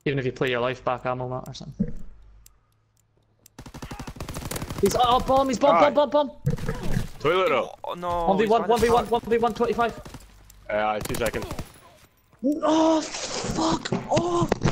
Even if you play your life back, ammo mat or something. He's bomb, he's bomb. Toilet roll. Oh, no. 1v1, 25. 2 seconds. Oh, fuck off!